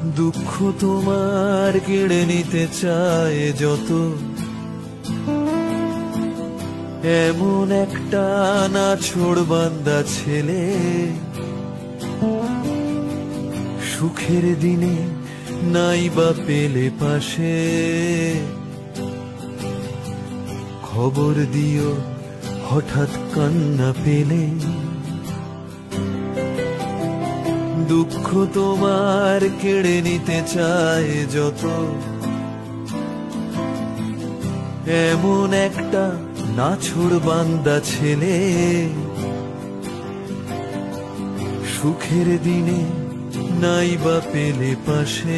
দুঃখ তোমার কেড়ে নিতে চায় যত, এমন একটা নাছোড়বান্দা ছেলে, সুখের দিনে নাই বা পেলে পাশে, খবর দিও হঠাৎ কান্না পেলে। দুঃখ তোমার কেড়ে নিতে চায় যত, এমন একটা নাছোড়বান্দা ছেলে, সুখের দিনে নাই বা পেলে পাশে,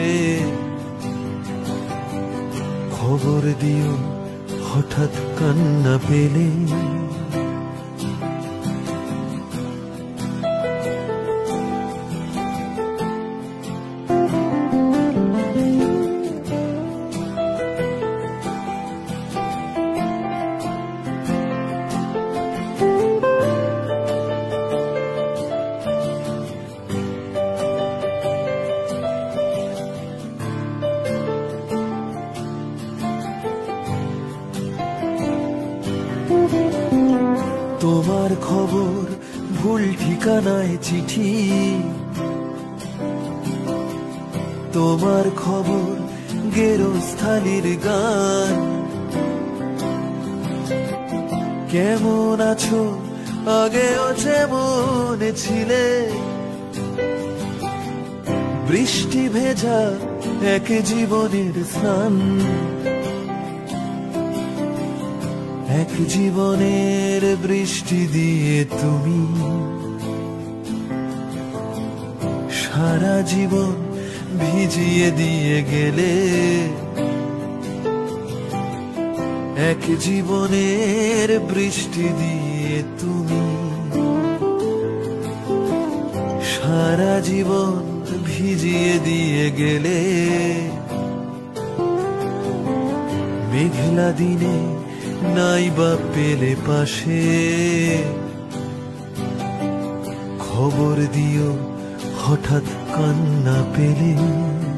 খবর দিও হঠাৎ কান্না পেলে। তোমার খবর ভুল ঠিকানায় চিঠি, তোমার খবর গেরস্থালির গান। কেমন আছো আগেও যেমন ছিলে, বৃষ্টি ভেজা এক জীবনের স্নান, এক জীবনের বৃষ্টি দিয়ে তুমি সারা জীবন ভিজিয়ে দিয়ে গেলে। এক জীবনের বৃষ্টি দিয়ে তুমি সারা জীবন ভিজিয়ে দিয়ে গেলে। মেঘলা দিনে নাই বা পেলে পাশে, খবর দিও হঠাৎ কান্না পেলে।